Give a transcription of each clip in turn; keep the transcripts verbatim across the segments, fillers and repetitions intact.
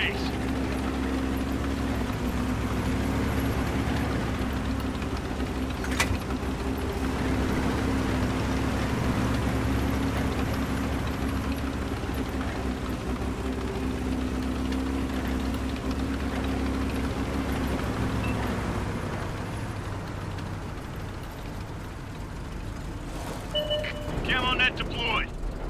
base. Camo net deployed.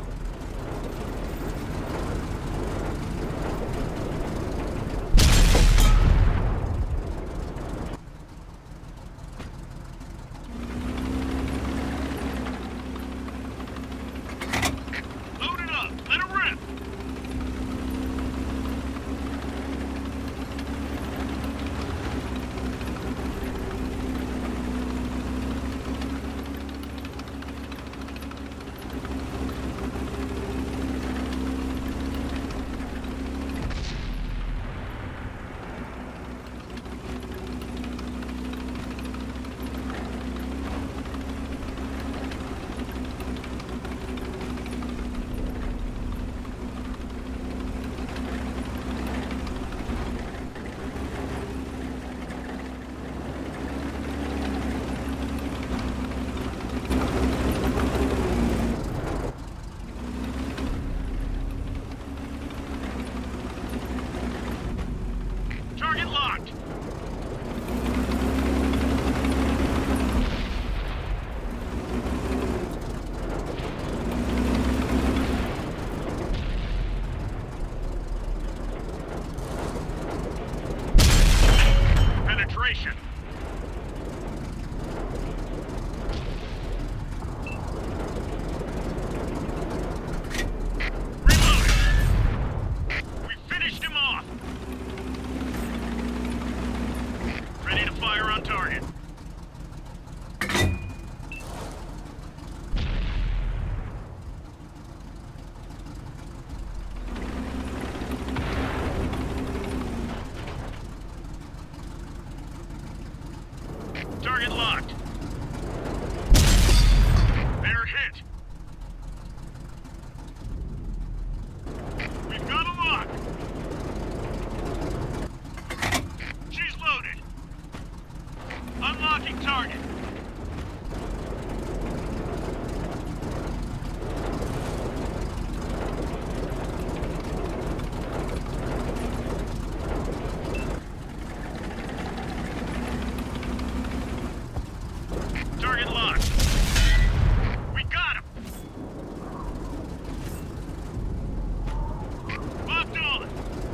Load it up. Let it rip. Target locked. Penetration. Reloading. We finished him off. Ready to fire on target. Target locked. They're hit. We've got a lock. She's loaded. Unlocking target. Target locked. We got him. Locked on.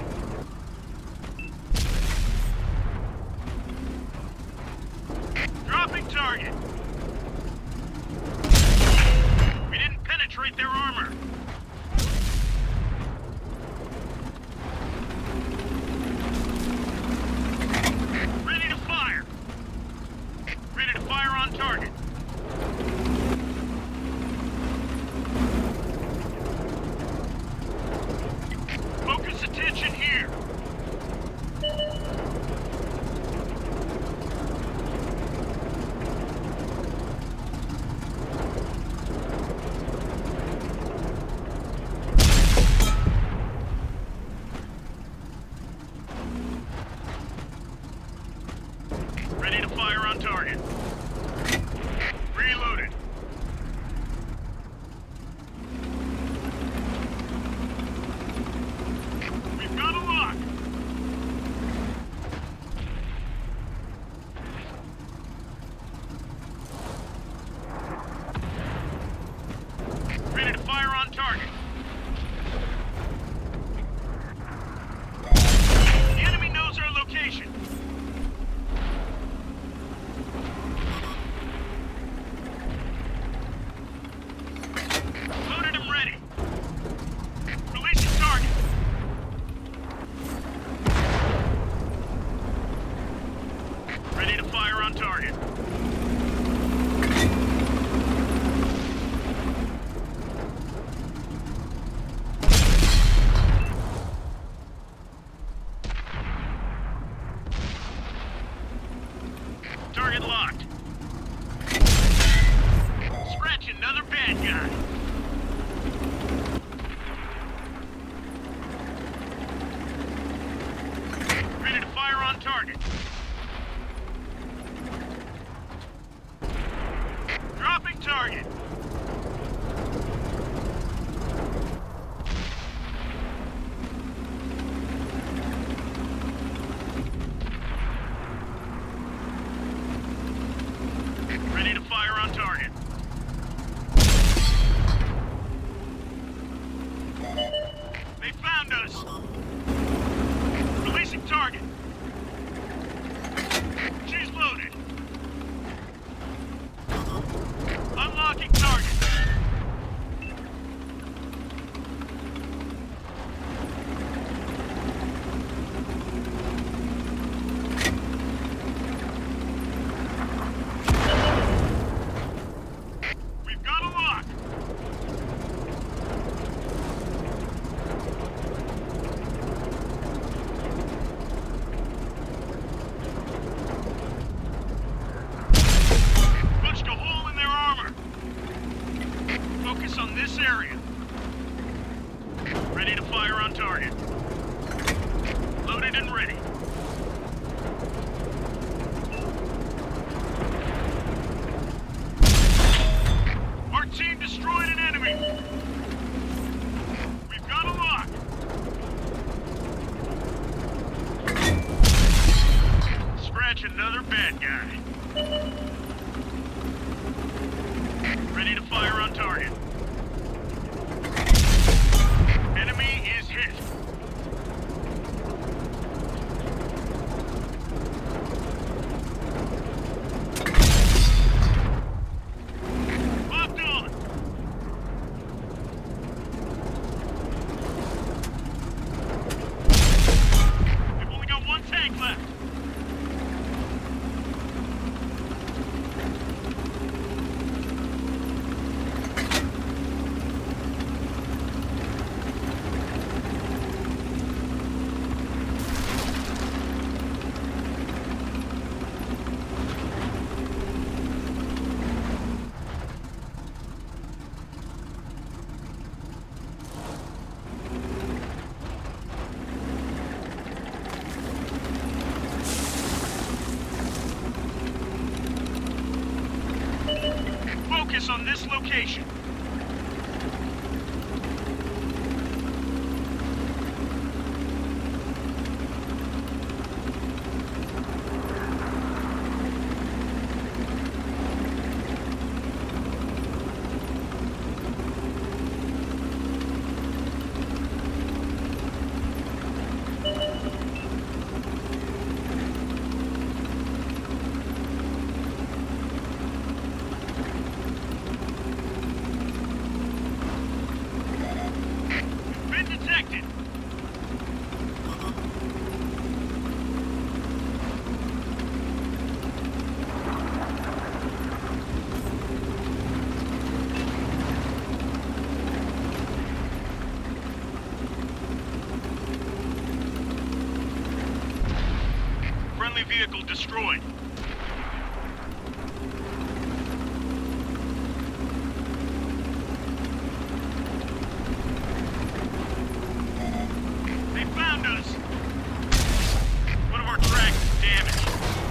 Dropping target. We didn't penetrate their armor. Ready to fire. Ready to fire on target. Focus attention here. Ready to fire on target. Reloaded. We've got a lock. Ready to fire on target. The enemy knows our location. Loaded and ready. Releasing target. Ready to fire on target. Target locked. Scratch another bad guy. spotted. Unlocking target. We've got a lock. Punched a hole in their armor. Focus on this area. Ready to fire on target. Loaded and ready. Our team destroyed an enemy. We've got a lock. Scratch another bad guy. Ready to fire on target. Enemy is hit. Locked on. We've only got one tank left. Focus on this location. Been detected. Friendly vehicle destroyed. They found us. One of our tracks is damaged.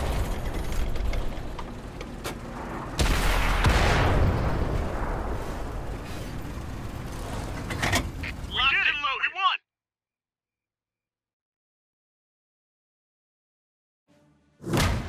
Locked and loaded. We won.